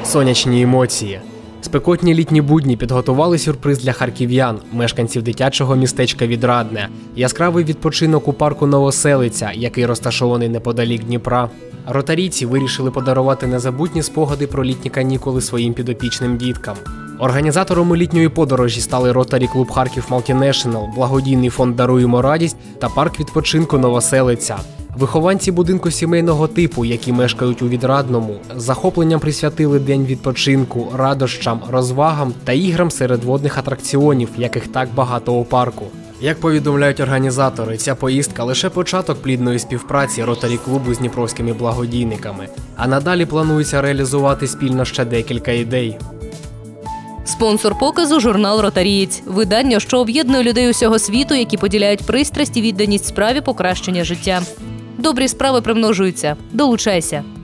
сонячні емоції. Спекотні літні будні підготували сюрприз для харків'ян, мешканців дитячого містечка Відрадне. Яскравий відпочинок у парку Новоселиця, який розташований неподалік Дніпра. Ротарійці вирішили подарувати незабутні спогади про літні канікули своїм підопічним діткам. Організаторами літньої подорожі стали Ротарі-клуб Харків Малтінешнл, благодійний фонд «Даруємо радість» та парк відпочинку Новоселиця. Вихованці будинку сімейного типу, які мешкають у Відрадному, з захопленням присвятили день відпочинку, радощам, розвагам та іграм серед водних атракціонів, яких так багато у парку. Як повідомляють організатори, ця поїздка – лише початок плідної співпраці Ротарі-клубу з дніпровськими благодійниками. А надалі планується реалізувати спільно ще декілька ідей. Спонсор показу – журнал «Ротарієць». Видання, що об'єднує людей усього світу, які поділяють пристрасть і відданість справі покращення життя. Добрі справи примножуються. Долучайся!